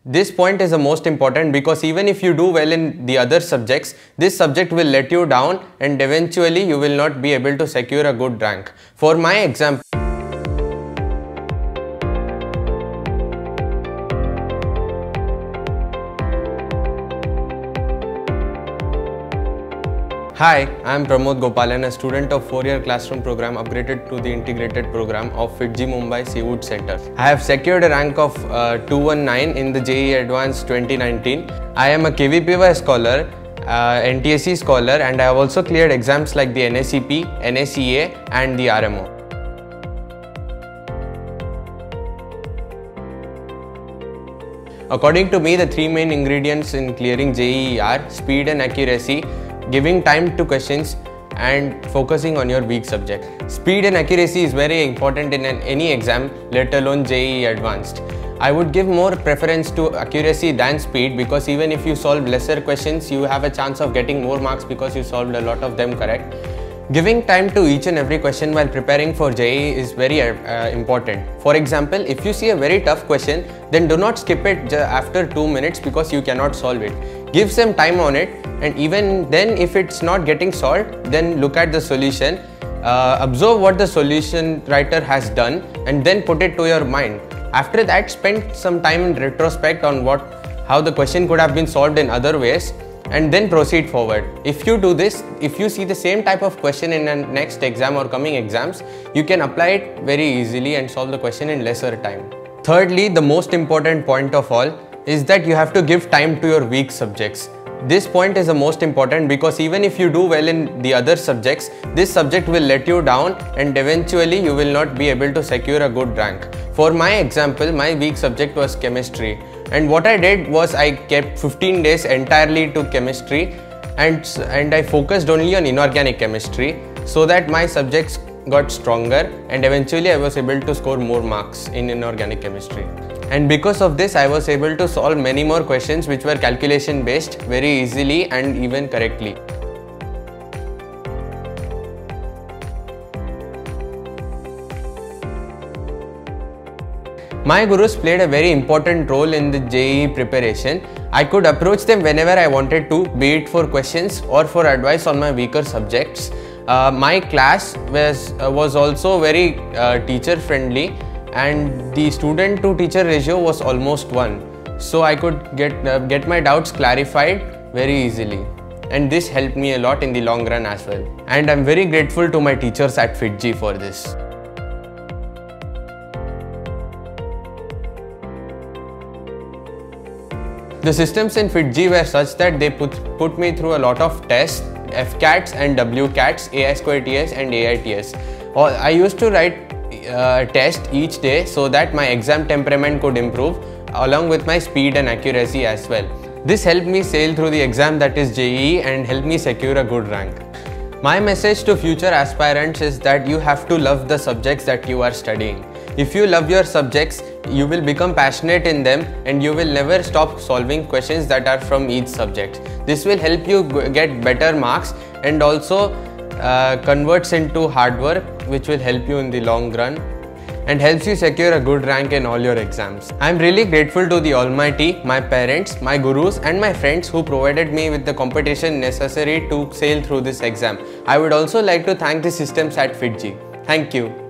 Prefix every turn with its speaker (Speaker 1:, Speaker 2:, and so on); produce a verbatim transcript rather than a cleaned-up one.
Speaker 1: This point is the most important because even if you do well in the other subjects, this subject will let you down and eventually you will not be able to secure a good rank. For my example, Hi, I am Pramod Gopalan, a student of four-year classroom program upgraded to the integrated program of FIITJEE Mumbai Seawood Center. I have secured a rank of uh, two nineteen in the J E E Advanced twenty nineteen. I am a K V P Y scholar, uh, N T S C scholar, and I have also cleared exams like the N A C P, N A C A and the R M O. According to me, the three main ingredients in clearing J E E are speed and accuracy, giving time to questions, and focusing on your weak subject. Speed and accuracy is very important in an, any exam, let alone J E E Advanced. I would give more preference to accuracy than speed because even if you solve lesser questions, you have a chance of getting more marks because you solved a lot of them correct. Giving time to each and every question while preparing for J E E is very uh, important. For example, if you see a very tough question, then do not skip it after two minutes because you cannot solve it. Give some time on it, and even then if it's not getting solved, then look at the solution. Uh, observe what the solution writer has done and then put it to your mind. After that, spend some time in retrospect on what how the question could have been solved in other ways, and then proceed forward. If you do this, if you see the same type of question in a next exam or coming exams, you can apply it very easily and solve the question in lesser time. Thirdly, the most important point of all is that you have to give time to your weak subjects. This point is the most important because even if you do well in the other subjects, this subject will let you down and eventually you will not be able to secure a good rank. For my example, my weak subject was chemistry, and what I did was I kept fifteen days entirely to chemistry, and, and I focused only on inorganic chemistry so that my subjects got stronger and eventually I was able to score more marks in inorganic chemistry. And because of this, I was able to solve many more questions which were calculation based very easily and even correctly. My gurus played a very important role in the J E E preparation. I could approach them whenever I wanted to, be it for questions or for advice on my weaker subjects. Uh, my class was, uh, was also very uh, teacher friendly, and the student to teacher ratio was almost one. So I could get, uh, get my doubts clarified very easily. And this helped me a lot in the long run as well. And I'm very grateful to my teachers at FIITJEE for this. The systems in FIITJEE were such that they put, put me through a lot of tests, F CATs and W CATs, A I square T S and A I T S. I used to write uh, test each day so that my exam temperament could improve along with my speed and accuracy as well. This helped me sail through the exam, that is J E E, and helped me secure a good rank. My message to future aspirants is that you have to love the subjects that you are studying. If you love your subjects, you will become passionate in them and you will never stop solving questions that are from each subject. This will help you get better marks and also uh, converts into hard work, which will help you in the long run and helps you secure a good rank in all your exams. I am really grateful to the Almighty, my parents, my gurus and my friends who provided me with the competition necessary to sail through this exam. I would also like to thank the systems at FIITJEE. Thank you.